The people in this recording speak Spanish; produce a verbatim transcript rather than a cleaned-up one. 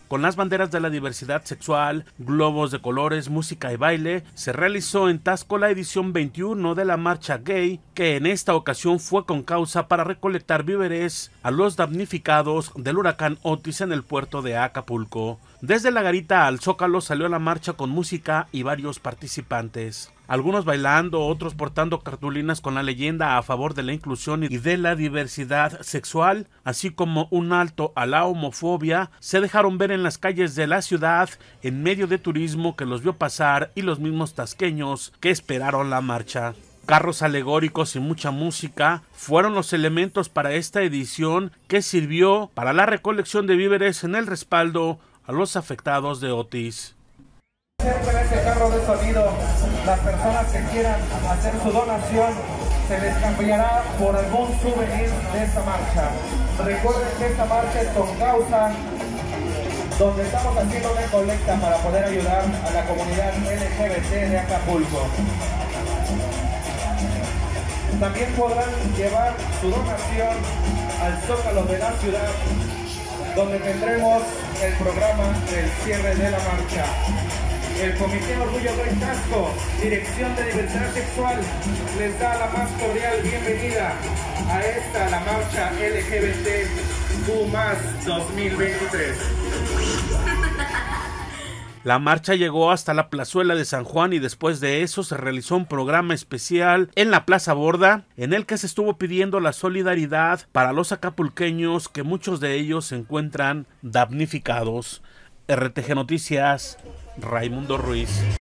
con las banderas de la diversidad sexual, globos de colores, música y baile, se realizó en Taxco la edición veintiuno de la marcha gay, que en esta ocasión fue con causa para recolectar víveres a los damnificados del huracán Otis en el puerto de Acapulco. Desde la garita al Zócalo salió la marcha con música y varios participantes. Algunos bailando, otros portando cartulinas con la leyenda a favor de la inclusión y de la diversidad sexual, así como un alto a la homofobia, se dejaron ver en las calles de la ciudad en medio de turismo que los vio pasar y los mismos tasqueños que esperaron la marcha. Carros alegóricos y mucha música fueron los elementos para esta edición que sirvió para la recolección de víveres en el respaldo a los afectados de Otis. Siempre ese carro de sonido, las personas que quieran hacer su donación, se les cambiará por algún souvenir de esta marcha. Recuerden que esta marcha es con causa, donde estamos haciendo una colecta para poder ayudar a la comunidad L G B T de Acapulco. También podrán llevar su donación al Zócalo de la ciudad, donde tendremos el programa del cierre de la marcha. El Comité Orgullo Gay Taxco, Dirección de Diversidad Sexual, les da la más cordial bienvenida a esta, la marcha L G B T Q más dos mil veintitrés. La marcha llegó hasta la plazuela de San Juan y después de eso se realizó un programa especial en la Plaza Borda en el que se estuvo pidiendo la solidaridad para los acapulqueños, que muchos de ellos se encuentran damnificados. R T G Noticias, Raimundo Ruiz.